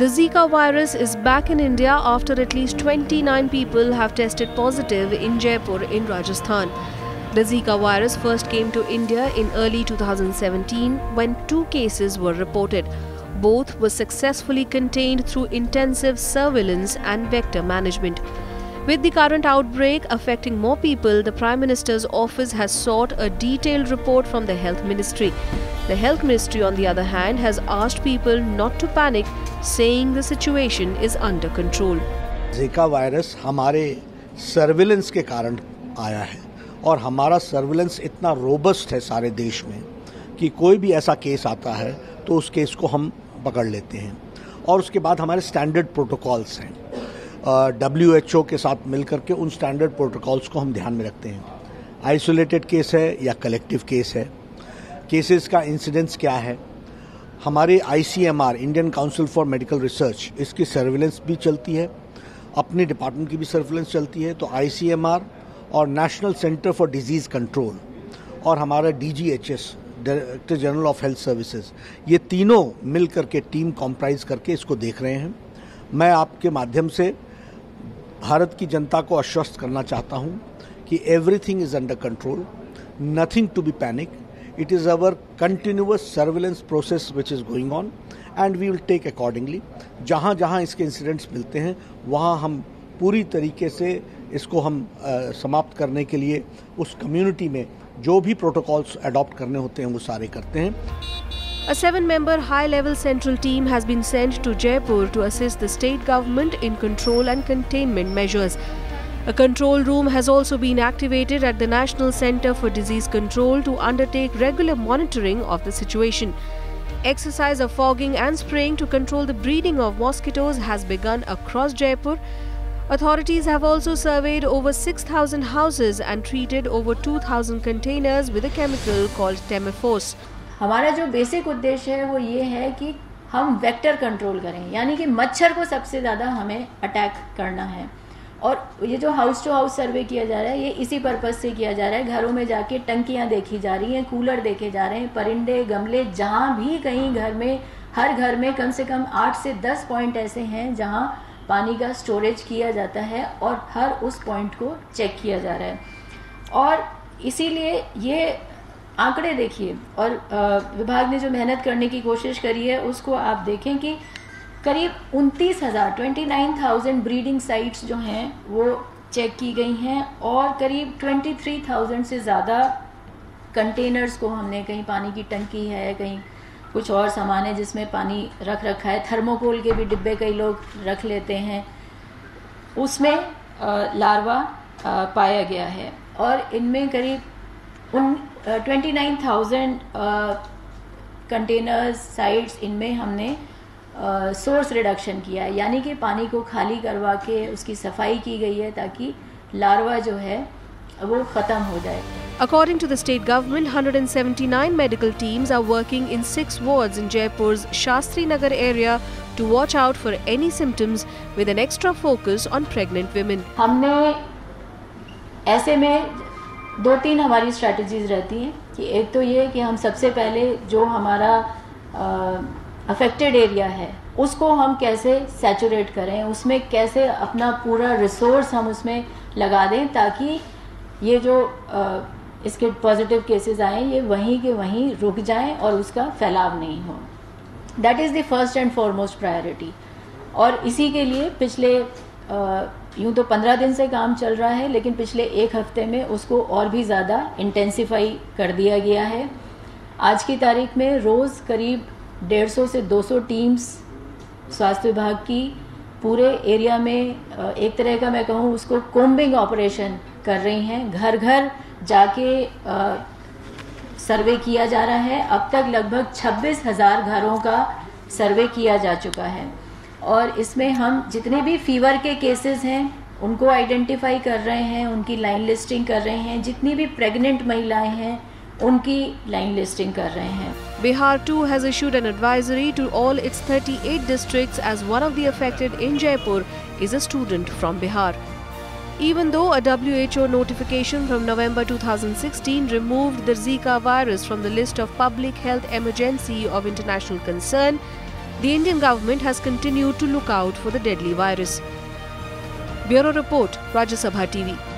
The Zika virus is back in India after at least 29 people have tested positive in Jaipur in Rajasthan. The Zika virus first came to India in early 2017 when 2 cases were reported. Both were successfully contained through intensive surveillance and vector management. With the current outbreak affecting more people, the Prime Minister's office has sought a detailed report from the Health Ministry. The Health Ministry, on the other hand, has asked people not to panic, saying the situation is under control. Zika virus हमारे surveillance के कारण आया है और हमारा surveillance इतना robust है सारे देश में कि कोई भी ऐसा केस आता है तो उस केस को हम पकड़ लेते हैं और उसके बाद हमारे स्टैंडर्ड प्रोटोकॉल्स हैं। WHO के साथ मिलकर के उन स्टैंडर्ड प्रोटोकॉल्स को हम ध्यान में रखते हैं। आइसोलेटेड केस है या कलेक्टिव केस है, केसेस का इंसिडेंस क्या है, हमारे ICMR Indian council for medical research इसकी सर्विलेंस भी चलती है, अपनी डिपार्टमेंट की भी सर्विलेंस चलती है। तो ICMR और national centre for disease control और हमारा DGHS director general of health services, ये तीनों मिल करके टीम कॉम्प्राइज करके इसको देख रहे हैं। मैं आपके माध्यम से भारत की जनता को आश्वस्त करना चाहता हूं कि everything is under control, nothing to be panic, it is our continuous surveillance process which is going on and we will take accordingly. जहां जहां इसके इंसिडेंट्स मिलते हैं वहां हम पूरी तरीके से इसको हम समाप्त करने के लिए उस कम्युनिटी में जो भी प्रोटोकॉल्स अडॉप्ट करने होते हैं वो सारे करते हैं। A 7-member high-level central team has been sent to Jaipur to assist the state government in control and containment measures. A control room has also been activated at the National Centre for Disease Control to undertake regular monitoring of the situation. Exercise of fogging and spraying to control the breeding of mosquitoes has begun across Jaipur. Authorities have also surveyed over 6,000 houses and treated over 2,000 containers with a chemical called Temifos. हमारा जो basic उद्देश्य है वो ये है कि हम vector control करें, यानी कि मच्छर को सबसे ज़्यादा हमें अटैक करना है। और ये जो हाउस टू हाउस सर्वे किया जा रहा है ये इसी पर्पज़ से किया जा रहा है। घरों में जाके टंकियाँ देखी जा रही हैं, कूलर देखे जा रहे हैं, परिंदे, गमले, जहाँ भी कहीं घर में, हर घर में कम से कम 8 से 10 पॉइंट ऐसे हैं जहाँ पानी का स्टोरेज किया जाता है और हर उस पॉइंट को चेक किया जा रहा है। और इसीलिए ये आंकड़े देखिए और विभाग ने जो मेहनत करने की कोशिश करी है उसको आप देखें कि करीब 29,000 ब्रीडिंग साइट्स जो हैं वो चेक की गई हैं और करीब 23,000 से ज़्यादा कंटेनर्स को हमने, कहीं पानी की टंकी है, कहीं कुछ और सामान है जिसमें पानी रख रखा है, थर्मोकोल के भी डिब्बे कई लोग रख लेते हैं, उसमें लार्वा पाया गया है। और इनमें करीब 29,000 कंटेनर्स साइट्स, इनमें हमने सोर्स रिडक्शन किया है, यानी कि पानी को खाली करवा के उसकी सफाई की गई है ताकि लार्वा जो है वो ख़त्म हो जाए। According to the state government, 179 medical teams are working in 6 wards in Jaipur's Shastri Nagar area to watch out for any symptoms, with an extra focus on pregnant women. हमने ऐसे में 2-3 हमारी स्ट्रैटेजीज रहती हैं कि एक तो ये कि हम सबसे पहले जो हमारा अफेक्टेड एरिया है उसको हम कैसे सैचुरेट करें, उसमें कैसे अपना पूरा रिसोर्स हम उसमें लगा दें ताकि ये जो इसके पॉजिटिव केसेस आए ये वहीं के वहीं रुक जाएं और उसका फैलाव नहीं हो। That is the first and foremost priority. और इसी के लिए पिछले यूँ तो 15 दिन से काम चल रहा है, लेकिन पिछले 1 हफ्ते में उसको और भी ज़्यादा इंटेंसिफाई कर दिया गया है। आज की तारीख में रोज़ करीब 150 से 200 टीम्स स्वास्थ्य विभाग की पूरे एरिया में एक तरह का मैं कहूँ उसको कोम्बिंग ऑपरेशन कर रही हैं। घर घर जाके सर्वे किया जा रहा है। अब तक लगभग 26,000 घरों का सर्वे किया जा चुका है और इसमें हम जितने भी फीवर के केसेस हैं उनको आइडेंटिफाई कर रहे हैं, उनकी लाइन लिस्टिंग कर रहे हैं, जितनी भी प्रेग्नेंट महिलाएं हैं उनकी लाइन लिस्टिंग कर रहे हैं। Bihar too has issued an advisory to all its 38 districts as one of the affected in Jaipur is a student from Bihar. Even though a WHO notification from November 2016 removed the Zika virus from the list of public health emergency of international concern, The Indian government has continued to look out for the deadly virus. Bureau Report, Rajya Sabha TV.